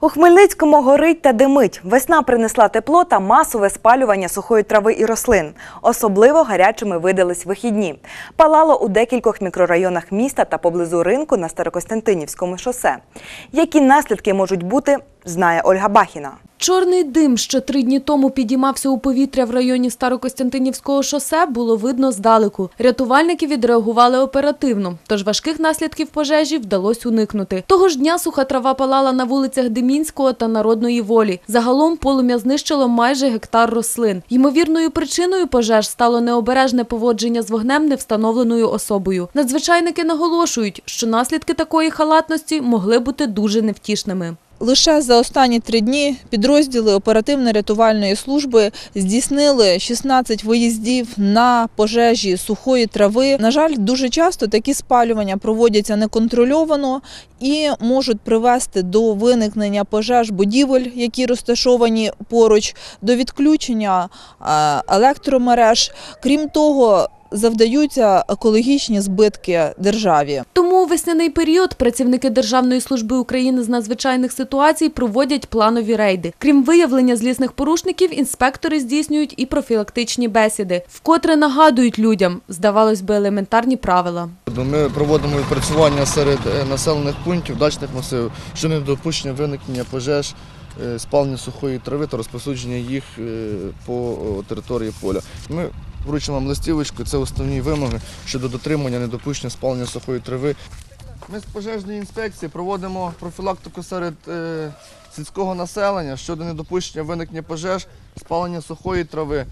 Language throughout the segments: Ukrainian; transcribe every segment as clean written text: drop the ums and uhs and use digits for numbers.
У Хмельницькому горить та димить. Весна принесла тепло та масове спалювання сухої трави і рослин. Особливо гарячими видались вихідні. Палало у декількох мікрорайонах міста та поблизу ринку на Старокостянтинівському шосе. Які наслідки можуть бути, знає Ольга Бахіна. Чорний дим, що 3 дні тому підіймався у повітря в районі Старокостянтинівського шосе, було видно здалеку. Рятувальники відреагували оперативно, тож важких наслідків пожежі вдалося уникнути. Того ж дня суха трава палала на вулицях Демінського та Народної Волі. Загалом полум'я знищило майже гектар рослин. Ймовірною причиною пожеж стало необережне поводження з вогнем невстановленою особою. Надзвичайники наголошують, що наслідки такої халатності могли бути дуже невтішними. Лише за останні 3 дні підрозділи оперативно-рятувальної служби здійснили 16 виїздів на пожежі сухої трави. На жаль, дуже часто такі спалювання проводяться неконтрольовано і можуть привести до виникнення пожеж будівель, які розташовані поруч, до відключення електромереж. Крім того, завдаються екологічні збитки державі. Тому у весняний період працівники Державної служби України з надзвичайних ситуацій проводять планові рейди. Крім виявлення злісних порушників, інспектори здійснюють і профілактичні бесіди. Вкотре нагадують людям, здавалось би, елементарні правила. Ми проводимо відпрацювання серед населених пунктів, дачних масивів, щодо недопущення виникнення пожеж, спалення сухої трави та розповсюдження їх по території поля. Ми вручимо вам листівочку, це основні вимоги щодо дотримання недопущення спалення сухої трави. Ми з пожежної інспекції проводимо профілактику серед сільського населення щодо недопущення виникнення пожеж, спалення сухої трави,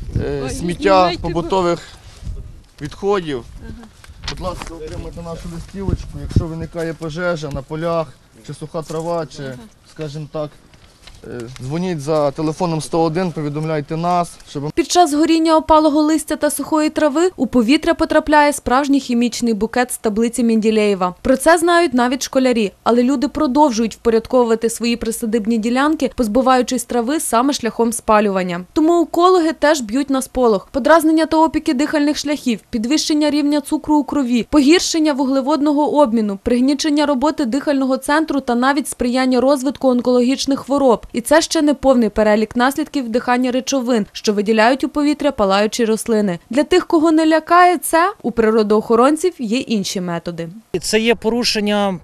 сміття побутових відходів. Будь ласка, отримайте нашу листівочку, якщо виникає пожежа на полях, чи суха трава, чи, скажімо так, дзвоніть за телефоном 101, повідомляйте нас. Під час горіння опалого листя та сухої трави у повітря потрапляє справжній хімічний букет з таблиці Менделєєва. Про це знають навіть школярі, але люди продовжують впорядковувати свої присадибні ділянки, позбуваючись трави саме шляхом спалювання. Тому екологи теж б'ють на сполох. Подразнення та опіки дихальних шляхів, підвищення рівня цукру у крові, погіршення вуглеводного обміну, пригнічення роботи дихального центру та навіть сприяння розвитку онкологічних хвороб. І це ще не повний перелік наслідків вдихання речовин, що виділяють у повітря палаючі рослини. Для тих, кого не лякає це, у природоохоронців є інші методи. Це є порушення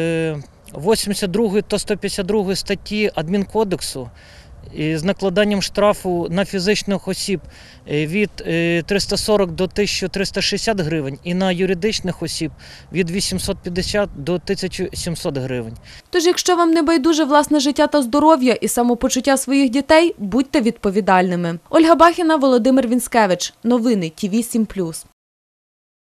82 та 152 статті Адмінкодексу з накладанням штрафу на фізичних осіб від 340 до 1360 гривень і на юридичних осіб від 850 до 1700 гривень. Тож, якщо вам не байдуже власне життя та здоров'я і самопочуття своїх дітей, будьте відповідальними. Ольга Бахіна, Володимир Вінськевич. Новини ТІВІ 7+.